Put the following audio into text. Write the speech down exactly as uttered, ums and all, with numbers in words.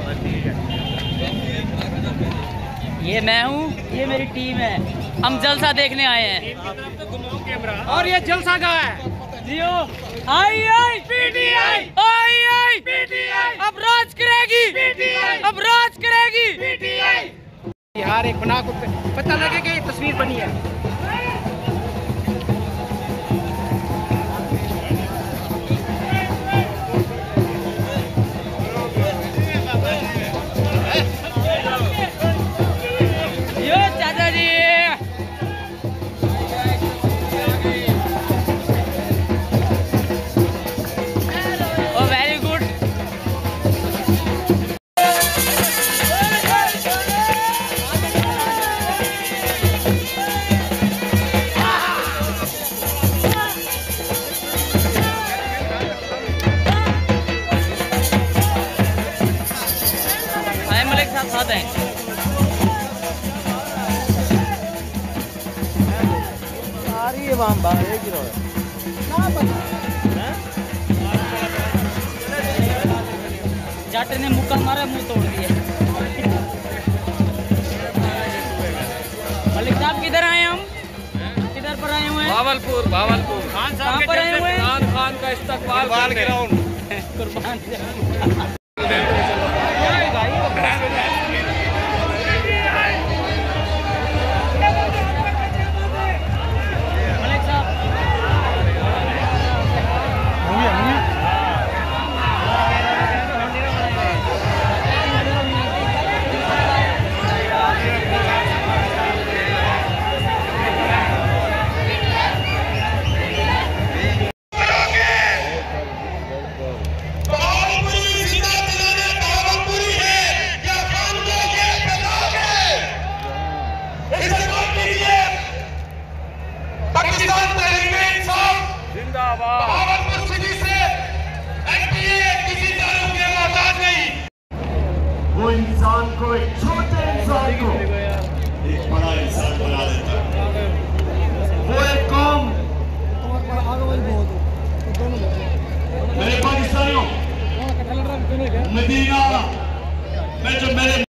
ये मैं हूँ, ये मेरी टीम है। हम जलसा देखने आए हैं और ये जलसा का है। जियो आई आई पीटीआई, आई आई पीटीआई, अब राज करेगी पीटीआई, अब राज करेगी पीटीआई। यार एक बना को पता लगे कि तस्वीर बनी है। साथ हैं सारी वाम बाहर एक ही रहो ना पता जाट ने मुक्का मारा, मुंह तोड़ दिया। मलिक साहब किधर आए हम? किधर पर आए हुए हैं? भावलपुर। भावलपुर खान साहब के आए हुए हैं। खान खान का इस्तकबाल ग्राउंड कुर्बान। वो इंसान को, एक छोटे इंसान को एक बड़ा इंसान बना देता है।